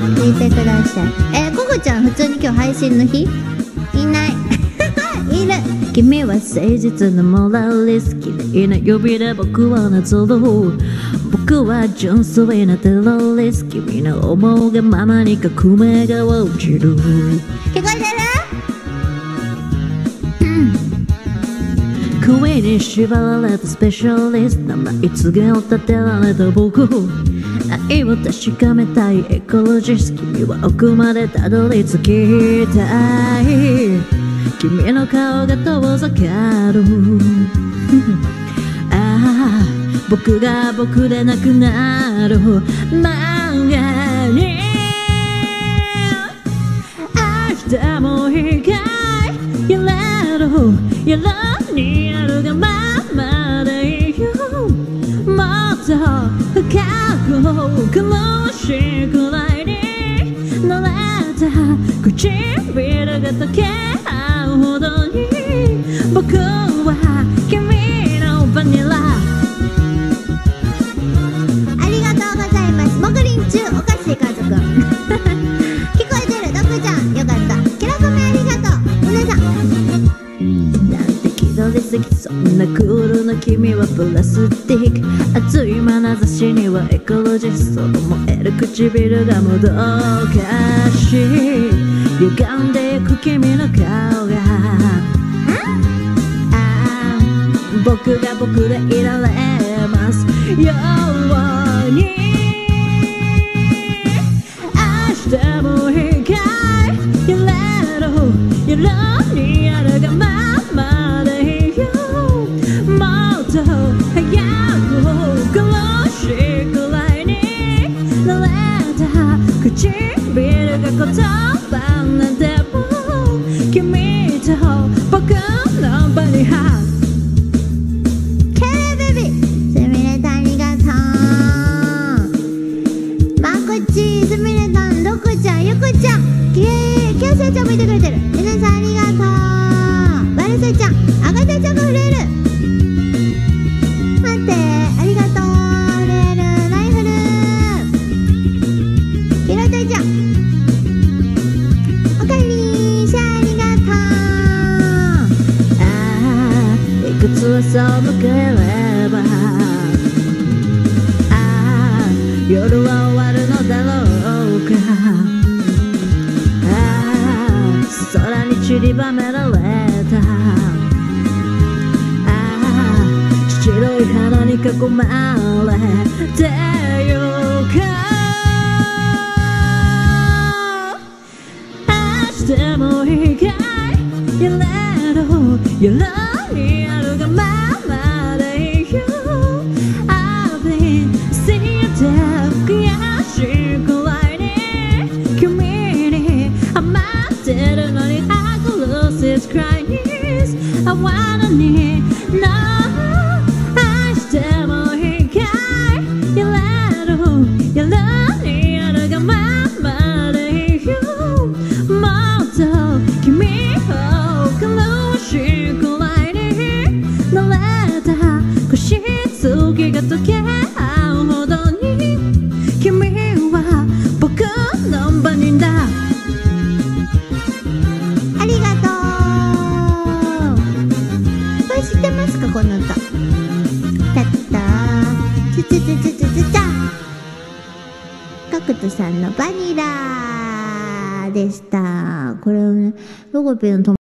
聞いてください。ココちゃん普通に今日配信の日いないいる。君は誠実なモラリスト、綺麗な指で僕はなぞる。僕は純粋なテロリスト、君の思うがままに革命が落ちる。聞こえてる？恋に縛られたスペシャリスト、名前告げを立てられた僕、愛を確かめたいエコロジスト、君は奥までたどり着きたい。君の顔が遠ざかるああ、僕が僕でなくなる漫画に明日も光やれるやらにやるがままでいいよ。もっと深く苦しいくらいに濡れた唇が溶け合うほどに僕は君のバニラ。ありがとうございます。もぐりんちゅうおかしい家族聞こえてる。ロコちゃんよかった。キラコメありがとう皆さん。なんて気取りすぎそんなクールな君はプラスティック、熱い眼差しにはエコロジスト、燃える唇がもどかしい、歪んでいく君の顔が僕が僕でいられますように。明日も光やれるやらにやるがままでいいよ。もっと早く苦しいくらいに濡れた唇が言葉なんても君と僕のバニラ。ちゃんもいてくれてる。皆さんありがとう。バルセちゃん、アガタちゃんが触れる。待って、ありがとう。触れる、ライフル。ヒロタちゃん、おかえり、シャありがとう。ああ、いくつはそう迎えれば、ああ、夜は終わるのだろうか。空に散りばめられた白い花に囲まれてゆく。明日も光やれるやらにやるがままでいいよ。I've been seeing that 悔しいくらいに君に甘ってるのに I could lose this crying. I wanna need no. 明日も光やれるやらにやるがままでいいよ。もっと君を苦しいくらいに慣れた腰つきが溶け合うほどに君は僕の番人だ。ありがとう。これ知ってますかこの歌。たったつつつつつつたGACKTさんのバニラでした。これをねロゴピの友